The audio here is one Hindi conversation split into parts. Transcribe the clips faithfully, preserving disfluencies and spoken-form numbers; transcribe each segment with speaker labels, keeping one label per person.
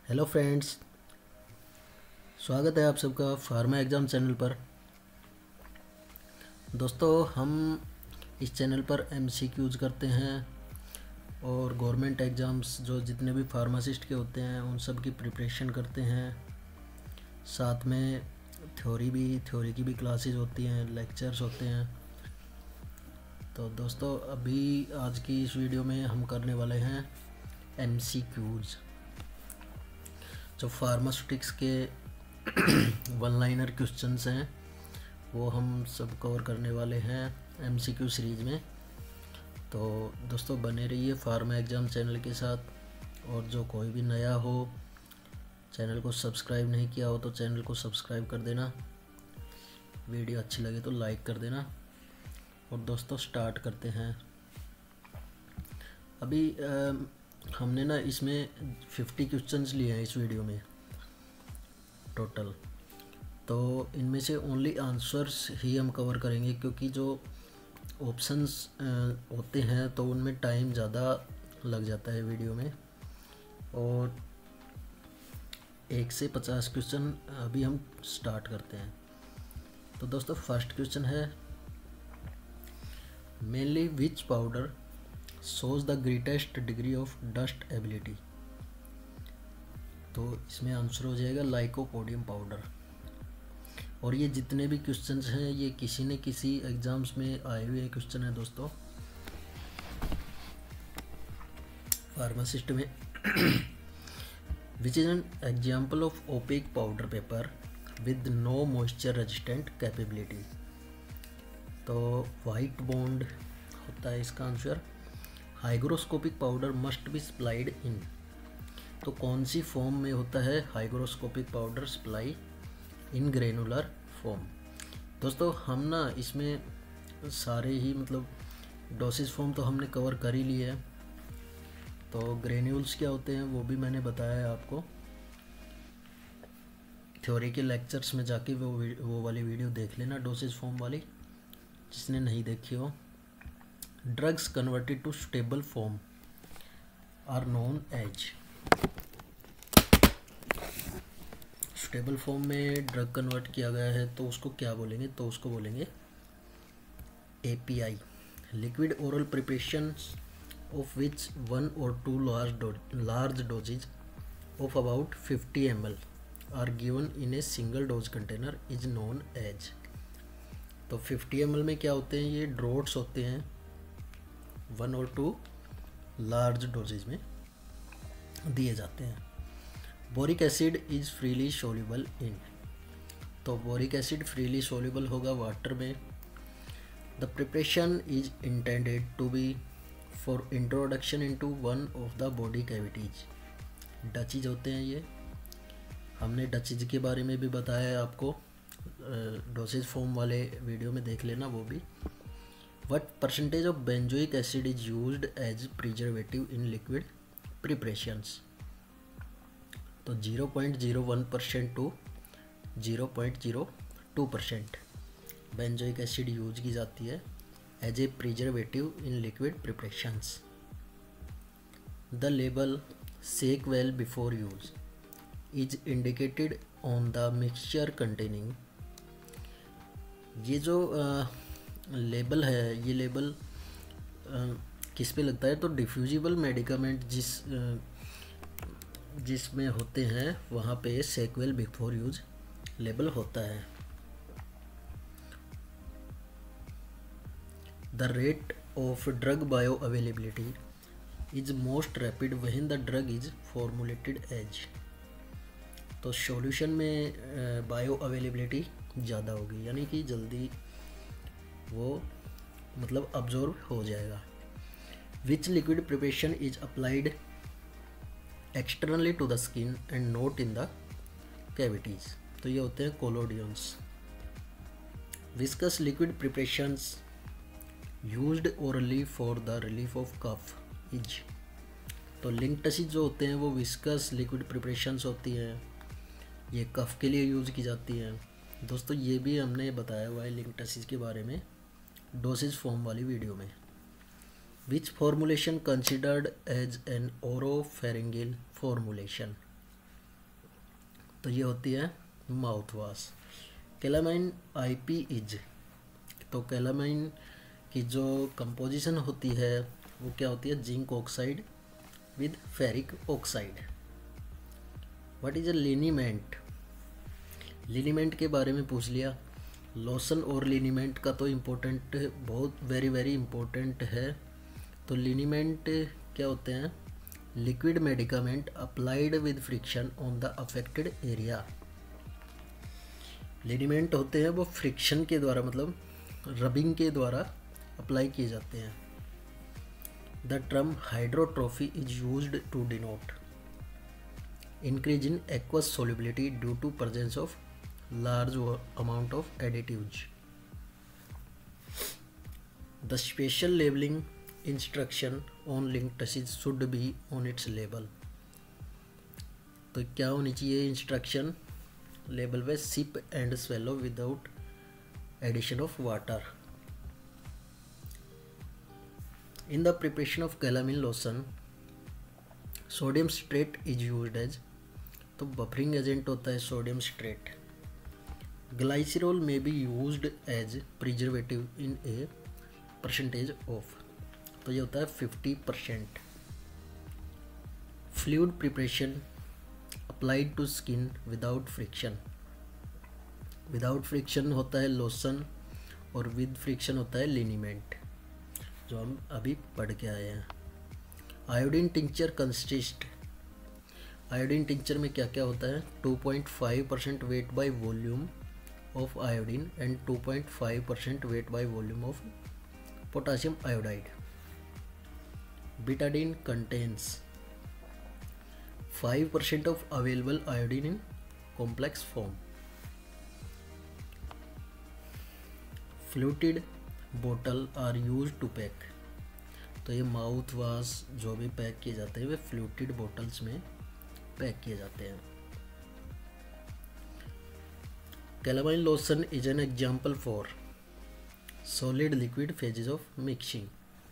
Speaker 1: हेलो फ्रेंड्स, स्वागत है आप सबका फार्मा एग्ज़ाम चैनल पर। दोस्तों, हम इस चैनल पर एमसीक्यूज करते हैं और गवर्नमेंट एग्ज़ाम्स जो जितने भी फार्मासिस्ट के होते हैं उन सब की प्रिपरेशन करते हैं। साथ में थ्योरी भी थ्योरी की भी क्लासेस होती हैं, लेक्चर्स होते हैं। तो दोस्तों, अभी आज की इस वीडियो में हम करने वाले हैं एमसीक्यूज, जो फार्मास्यूटिक्स के वन लाइनर क्वेश्चंस हैं वो हम सब कवर करने वाले हैं एमसीक्यू सीरीज़ में। तो दोस्तों, बने रहिए फार्मा एग्ज़ाम चैनल के साथ। और जो कोई भी नया हो, चैनल को सब्सक्राइब नहीं किया हो तो चैनल को सब्सक्राइब कर देना। वीडियो अच्छी लगे तो लाइक कर देना। और दोस्तों, स्टार्ट करते हैं। अभी आ, हमने ना इसमें फिफ्टी क्वेश्चंस लिए हैं इस वीडियो में टोटल। तो इनमें से ओनली आंसर्स ही हम कवर करेंगे, क्योंकि जो ऑप्शंस होते हैं तो उनमें टाइम ज़्यादा लग जाता है वीडियो में। और एक से पचास क्वेश्चन अभी हम स्टार्ट करते हैं। तो दोस्तों, फर्स्ट क्वेश्चन है, mainly which powder shows the greatest degree of dustability. तो इसमें आंसर हो जाएगा लाइकोपोडियम पाउडर। और ये जितने भी क्वेश्चंस हैं ये किसी न किसी एग्जाम्स में आए हुए क्वेश्चन है दोस्तों, फार्मासिस्ट में। Which is an example of opaque powder paper with no moisture resistant capability. तो वाइट बॉन्ड होता है इसका answer. Hygroscopic powder must be supplied in. तो कौन सी फॉर्म में होता है hygroscopic powder supply? In granular form. दोस्तों, हम ना इसमें सारे ही मतलब डोसेज फॉर्म तो हमने कवर कर ही लिए है। तो ग्रेन्यूल्स क्या होते हैं वो भी मैंने बताया है आपको थ्योरी के लेक्चर्स में। जाके वो वो वाली वीडियो देख लेना, डोसेज फॉर्म वाली, जिसने नहीं देखी हो। Drugs converted to stable form are known as. Stable form में ड्रग कन्वर्ट किया गया है तो उसको क्या बोलेंगे? तो उसको बोलेंगे API. Liquid oral preparations of which one और two large large doses of about fifty M L are given in a single dose container is known as. तो फिफ्टी एम एल में क्या होते हैं? ये ड्रॉट्स होते हैं, वन और टू लार्ज डोजेज में दिए जाते हैं। Boric acid is freely soluble in. तो बोरिक एसिड फ्रीली सोल्यूबल होगा वाटर में। The preparation is intended to be for introduction into one of the body cavities. Douches होते हैं ये, हमने डचीज के बारे में भी बताया है आपको, डोसेज फॉर्म वाले वीडियो में देख लेना वो भी। What percentage of benzoic acid is used as preservative in liquid preparations. तो zero point zero one percent to zero point zero two percent benzoic acid use की जाती है as a preservative in liquid preparations. The label shake well before use is indicated on the mixture containing. ये जो लेबल है, ये लेबल किस पे लगता है? तो डिफ्यूजिबल मेडिकामेंट जिस जिसमें होते हैं वहाँ पे सेक्वेल बिफोर यूज लेबल होता है। The rate of drug bioavailability is most rapid when the drug is formulated as. तो सॉल्यूशन में बायो अवेलेबिलिटी ज़्यादा होगी, यानी कि जल्दी वो मतलब अब्जॉर्ब हो जाएगा। Which liquid preparation is applied externally to the skin and not in the cavities. तो ये होते हैं collodions. Viscous liquid preparations used orally for the relief of cough is. तो लिंकटसीज जो होते हैं वो विस्कस लिक्विड प्रिपरेशंस होती हैं, ये कफ के लिए यूज़ की जाती हैं। दोस्तों, ये भी हमने बताया हुआ है लिंकटसीज के बारे में डोसेज फॉर्म वाली वीडियो में। which formulation considered as an oropharyngeal formulation। तो ये होती है mouthwash. Calamine IP is, तो कैलामाइन की जो कंपोजिशन होती है वो क्या होती है, zinc oxide with ferric oxide. What is a liniment, liniment के बारे में पूछ लिया। लोशन और लिनीमेंट का तो इम्पोर्टेंट, बहुत वेरी वेरी इम्पोर्टेंट है। तो लिनीमेंट क्या होते हैं, liquid medicament applied with friction on the affected area. Liniment होते हैं वो फ्रिक्शन के द्वारा, मतलब रबिंग के द्वारा अप्लाई किए जाते हैं। The term hydrotropy is used to denote increase in aqueous solubility due to presence of large amount of additives. The special labeling instruction on linked test should be on its label. तो क्या होनी चाहिए इंस्ट्रक्शन लेबल पे, sip and swallow without addition of water. In the preparation of calamine lotion sodium citrate is used as, तो बफरिंग एजेंट होता है sodium citrate. Glycerol may be used as preservative in a percentage of, तो ये होता है fifty percent. Fluid preparation applied to skin without friction, without friction होता है लोशन और विद फ्रिक्शन होता है लिनीमेंट, जो हम अभी पढ़ के आए हैं। Iodine tincture consist, iodine tincture में क्या क्या होता है, two point five percent weight by volume of iodine and two point five percent weight by volume of potassium iodide. Betadine contains five percent of available iodine in complex form. Fluted बोतल आर यूज टू पैक, तो ये माउथ वॉश जो भी पैक किए जाते हैं वे फ्लूटिड बोटल्स में पैक किए जाते हैं। Calamine lotion is an example for solid liquid phases of mixing.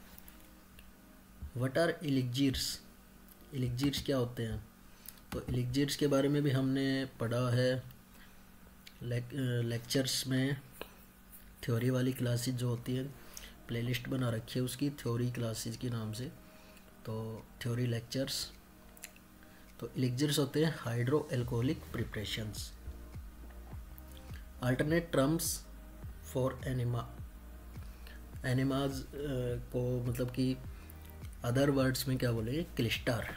Speaker 1: What are elixirs, elixirs क्या होते हैं, तो एलिक्जिर्स के बारे में भी हमने पढ़ा है लेक, लेक्चर्स में। थ्योरी वाली क्लासेस जो होती है, प्लेलिस्ट बना रखी है उसकी थ्योरी क्लासेस के नाम से, तो थ्योरी लेक्चर्स। तो एलिक्जिर्स होते हैं hydro alcoholic preparations. Alternate terms for enema, enemas को मतलब कि अदर वर्ड्स में क्या बोलेंगे, clyster.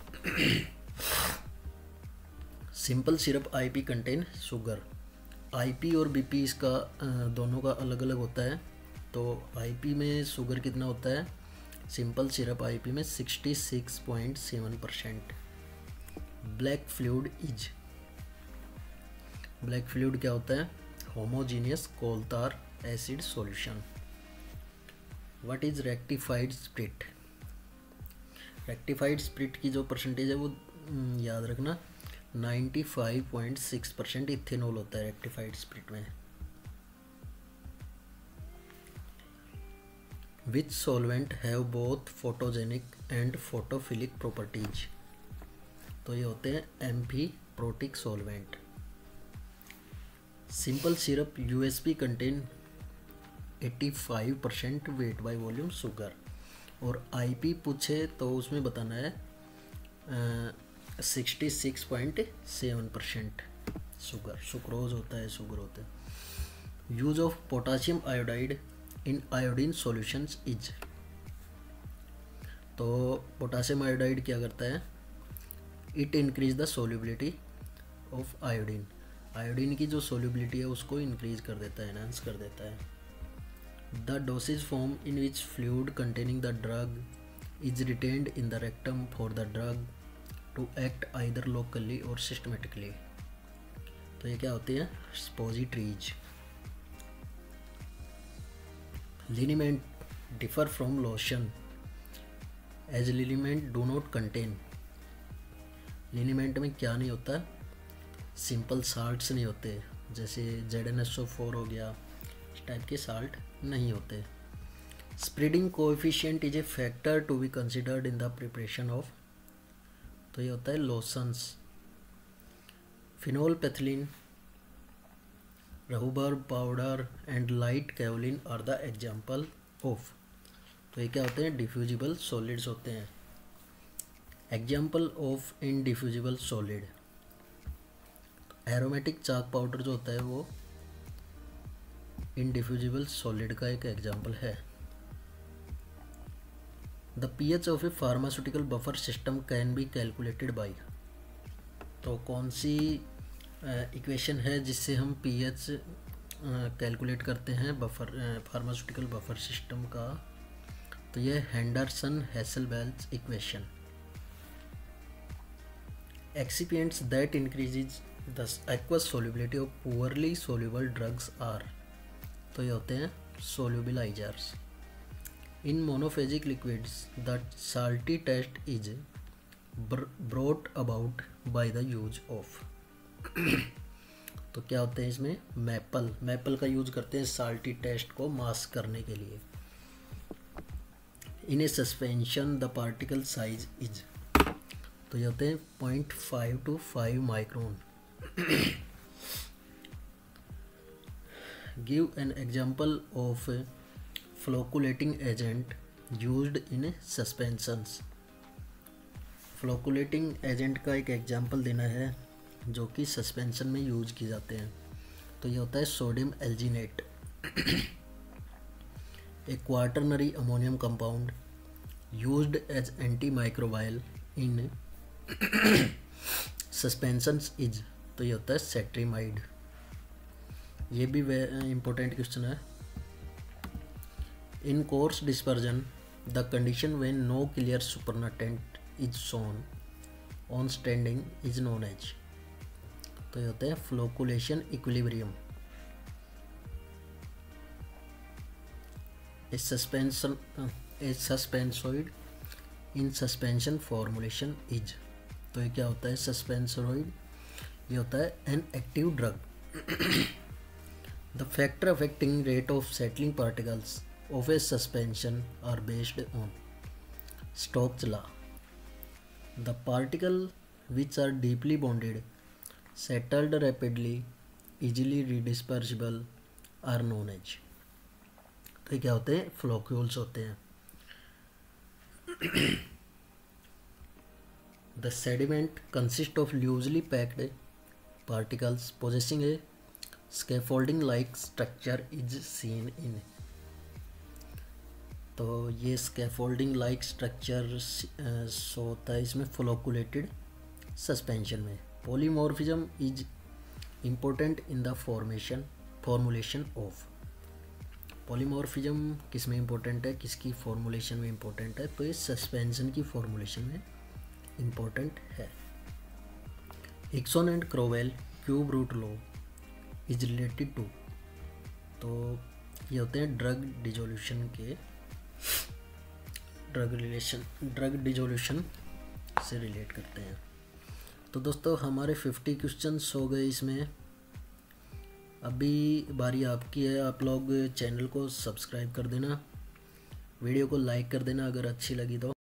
Speaker 1: Simple syrup IP contain sugar, IP और बीपी इसका दोनों का अलग अलग होता है। तो आईपी में शुगर कितना होता है, सिंपल सिरप आईपी में sixty six point seven percent. Black fluid is, black fluid क्या होता है, homogeneous coal tar acid solution. What is rectified spirit, rectified spirit की जो परसेंटेज है वो याद रखना, ninety five point six percent ethanol होता है रेक्टिफाइड स्प्रिट में। Which solvent have both photogenic and photophilic properties, तो ये होते हैं amphiprotic solvent. Simple syrup USP contain eighty five percent weight by volume sugar, और आईपी पूछे तो उसमें बताना है sixty six point seven percent sugar, sucrose होता है, शुगर होता है। Use of potassium iodide in iodine solutions is, तो पोटासियम आयोडाइड क्या करता है, it increase the solubility of iodine, iodine की जो सोल्यूबिलिटी है उसको इंक्रीज कर देता है, एनहांस कर देता है। The dosage form in which fluid containing the drug is retained in the rectum for the drug to act either locally और सिस्टमेटिकली, तो ये क्या होती है, suppositories. Liniment differ from lotion as liniment do not contain, liniment में क्या नहीं होता, सिंपल साल्ट्स नहीं होते, जैसे Z N S O four हो गया, इस टाइप के साल्ट नहीं होते। Spreading coefficient is a factor to be considered in the preparation of, तो ये होता है lotions. phenolphthalein, rhubarb powder and light kaolin are the example of। तो ये क्या होते हैं? डिफ्यूजिबल सॉलिड्स होते हैं। Example of indiffusible solid, aromatic chalk powder जो होता है वो इनडिफ्यूजिबल सॉलिड का एक एग्जाम्पल है। The pH of a pharmaceutical buffer system can be calculated by. तो कौन सी इक्वेशन है जिससे हम पीएच कैलकुलेट करते हैं बफर फार्मास्यूटिकल बफर सिस्टम का? तो ये Henderson Hasselbalch equation. Excipients that increases the aqueous solubility of poorly soluble drugs are. तो ये होते हैं solubilizers. In monophasic liquids the salty taste is brought about by the use of. तो क्या होते हैं इसमें? मैपल मैपल का यूज करते हैं साल्टी टेस्ट को मास्क करने के लिए। In a suspension the particle size is. तो ये होते हैं point five to five micron. Give an example of flocculating agent used in suspensions. Flocculating agent का एक एग्जाम्पल देना है जो कि सस्पेंशन में यूज किए जाते हैं। तो ये होता है sodium alginate, a quaternary ammonium compound used as anti microbial in suspensions is. तो ये होता है सेट्रीमाइड। ये भी इम्पोर्टेंट क्वेश्चन है। In coarse dispersion the condition when no clear supernatant is shown on standing is known as. तो ये होता है flocculation equilibrium. A suspension a suspensoid in suspension formulation is. तो ये क्या होता है? सस्पेंसोइड ये होता है an active drug. The factor affecting rate of settling particles of a suspension are based on Stokes law. The particle which are deeply bonded settled rapidly easily redispersible are known as। तो ये क्या होते हैं? फ्लोक्यूल्स होते हैं। The sediment consists of loosely packed particles possessing a scaffolding like structure is seen in। तो ये scaffolding like structure होता है इसमें फ्लोकुलेटेड सस्पेंशन में। Polymorphism is important in the formation formulation of। Polymorphism किस में इम्पोर्टेंट है, किसकी फॉर्मुलेशन में इम्पोर्टेंट है? तो ये सस्पेंशन की फॉर्मुलेशन में इम्पोर्टेंट है। Hixson and Crowell cube root law is related to. तो ये होते हैं ड्रग डिजोल्यूशन के ड्रग रिलेशन ड्रग डिजोल्यूशन से रिलेट करते हैं। तो दोस्तों हमारे फिफ्टी क्वेश्चंस हो गए इसमें। अभी बारी आपकी है। आप लोग चैनल को सब्सक्राइब कर देना, वीडियो को लाइक कर देना अगर अच्छी लगी तो।